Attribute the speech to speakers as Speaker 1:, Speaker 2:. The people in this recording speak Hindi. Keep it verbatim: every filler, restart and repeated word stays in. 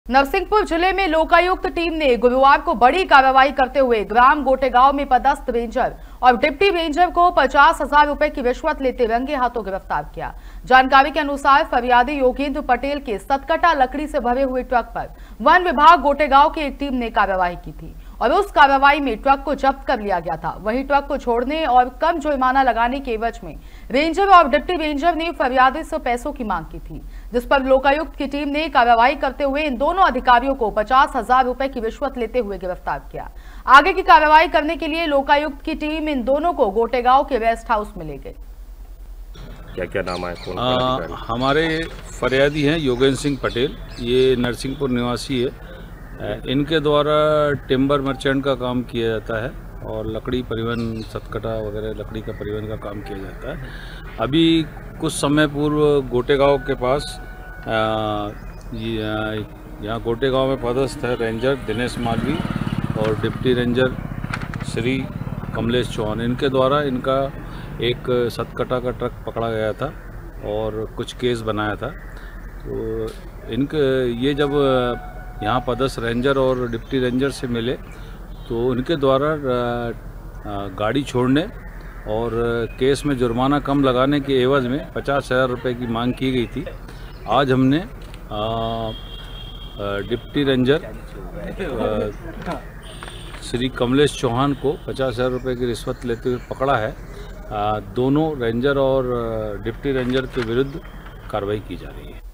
Speaker 1: नरसिंहपुर जिले में लोकायुक्त टीम ने गुरुवार को बड़ी कार्रवाई करते हुए ग्राम गोटेगांव में पदस्थ रेंजर और डिप्टी रेंजर को पचास हजार रुपए की रिश्वत लेते रंगे हाथों गिरफ्तार किया। जानकारी के अनुसार फरियादी योगेंद्र पटेल के सतकटा लकड़ी से भरे हुए ट्रक पर वन विभाग गोटेगांव की एक टीम ने कार्रवाई की थी और उस कार्रवाई में ट्रक को जब्त कर लिया गया था। वहीं ट्रक को छोड़ने और कम जुर्माना लगाने के एवज में रेंजर और डिप्टी रेंजर ने फरियादी से पैसों की मांग की थी, जिस पर लोकायुक्त की टीम ने कार्रवाई करते हुए इन दोनों अधिकारियों को पचास हजार रुपए की रिश्वत लेते हुए गिरफ्तार किया। आगे की कार्रवाई करने के लिए लोकायुक्त की टीम इन दोनों को गोटेगांव के रेस्ट हाउस में ले गई।
Speaker 2: क्या क्या नाम है? कौन
Speaker 3: आ, हमारे फरियादी हैं योगेंद्र सिंह पटेल, ये नरसिंहपुर निवासी है। इनके द्वारा टिम्बर मर्चेंट का काम किया जाता है और लकड़ी परिवहन, सतकटा वगैरह लकड़ी का परिवहन का काम किया जाता है। अभी कुछ समय पूर्व गोटेगांव के पास यहाँ गोटेगांव में पदस्थ है रेंजर दिनेश मालवी और डिप्टी रेंजर श्री कमलेश चौहान, इनके द्वारा इनका एक सतकटा का ट्रक पकड़ा गया था और कुछ केस बनाया था। तो इनके ये जब यहाँ पदस्थ रेंजर और डिप्टी रेंजर से मिले तो उनके द्वारा गाड़ी छोड़ने और केस में जुर्माना कम लगाने के एवज में पचास हज़ार रुपये की मांग की गई थी। आज हमने डिप्टी रेंजर श्री कमलेश चौहान को पचास हज़ार रुपये की रिश्वत लेते हुए पकड़ा है। आ, दोनों रेंजर और डिप्टी रेंजर के विरुद्ध कार्रवाई की जा रही है।